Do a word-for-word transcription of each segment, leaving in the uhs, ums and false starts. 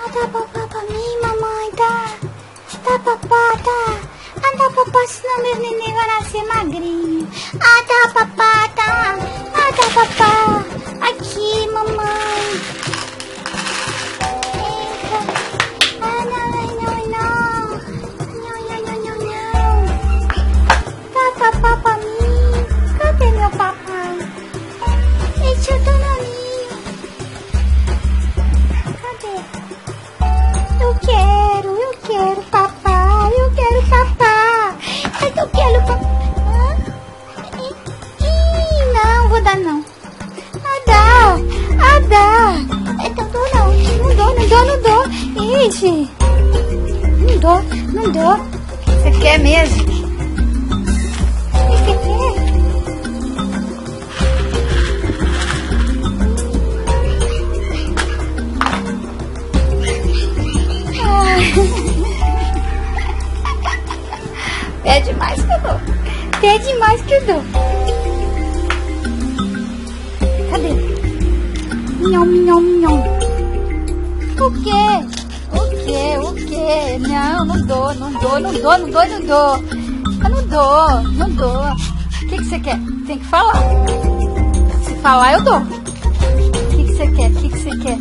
dá papá pra mim, mamãe, tá? Dá papá, tá? Ah, dá papá, senão meus neném vai nascer magrinho. Ah, dá papá, tá? Ah, dá papá. Aqui, mamãe. Eita. Ah, não, não, não. Não, não, não, não, não. Dá papá pra mim. Cadê meu papai? Esse eu tô no ninho. Cadê? Eu quero, eu quero papai, eu quero papai. Eu quero papai. Ih, não, vou dar não. Ah, dá, ah, dá. Então dou não, não dou, não dou, não dou. Ixi, não dou, não dou. Você quer mesmo? Você quer? Pede mais que eu dou. Pede mais que eu dou. Cadê? Minhão, minhão, minhão. O quê? O quê? O quê? Não, não dou, não dou, não dou, não dou, não dou. Eu não dou, não dou. O que, que você quer? Tem que falar. Se falar, eu dou. O que, que você quer? O que, que você quer?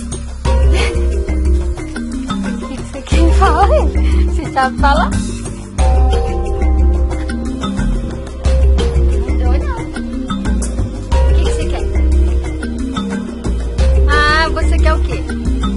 O que, que você quer? Fala aí. Você sabe falar? Você quer o quê?